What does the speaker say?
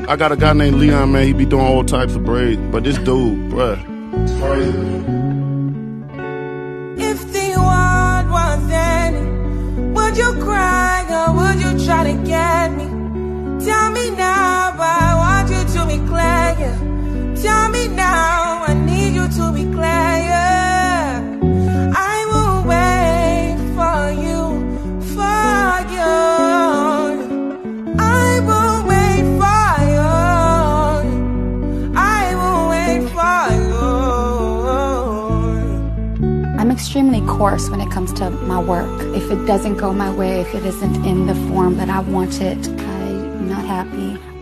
I got a guy named Leon, man. He be doing all types of braids. But this dude, bruh, it's crazy. If the world was ending, would you cry or would you try to get me? Tell me now, I want you to be clear, yeah. Tell me now, I need you to be clear, yeah. I will wait for you, for you. I will wait for you. I will wait for you. I'm extremely coarse when it comes to my work. If it doesn't go my way, if it isn't in the form that I want it, I'm not happy.